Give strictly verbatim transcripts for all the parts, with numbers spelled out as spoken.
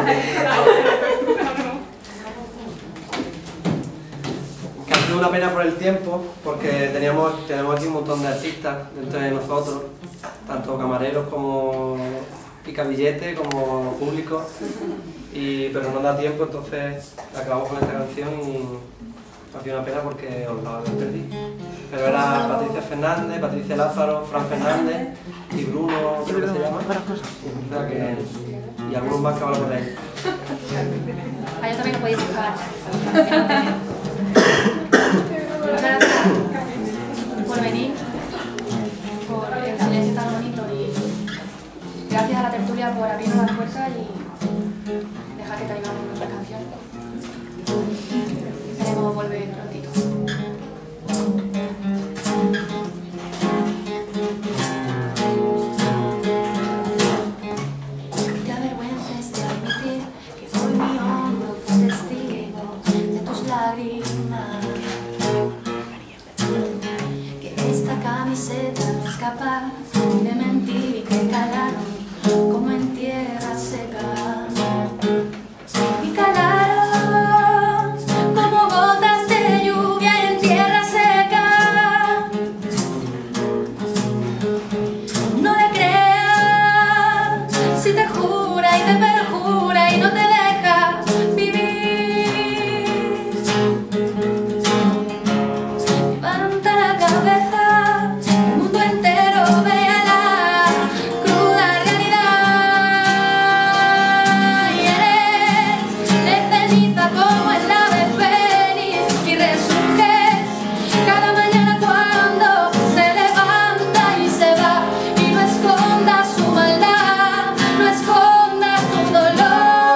Que ha sido una pena por el tiempo, porque teníamos, tenemos aquí un montón de artistas dentro de nosotros, tanto camareros como picabilletes, como público, y, pero no da tiempo, entonces acabamos con esta canción y ha sido una pena porque os la perdí. Pero era Patricia Fernández, Patricia Lázaro, Fran Fernández y Bruno, creo que se llama. O sea que, y algunos más que hablan por ahí. Ah, yo también lo podéis buscar. Muchas gracias por venir, por el silencio tan bonito y gracias a la tertulia por abrirnos las puertas y dejar que te animamos con nuestra canción. Esperemos volver prontito. Te avergüences de admitir que hoy mi hombro fue testigo de tus lágrimas, que esta camiseta no es capaz de mentir y que calaron como en tierra seca. Y calaron como gotas de lluvia en tierra seca. No le creas si te jura y te perjura y no te deja vivir. Levanta la cabeza, el mundo entero vea la cruda realidad. Y eres de ceniza como el ave fénix y resurges cada mañana cuando se levanta y se va. Y no escondas su maldad, no escondas tu dolor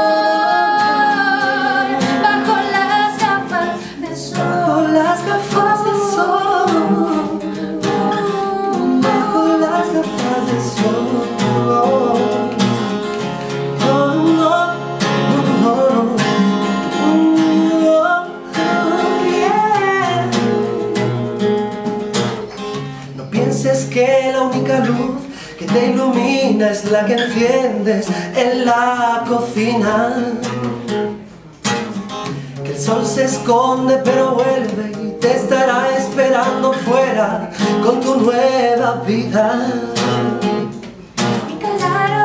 bajo las gafas de sol. Las gafas de sol, bajo las gafas de sol. Oh, no, no, oh, yeah. No pienses que la única luz que te ilumina es la que enciendes en la cocina. Que el sol se esconde pero vuelve y te estará esperando fuera con tu nueva vida. Y calaron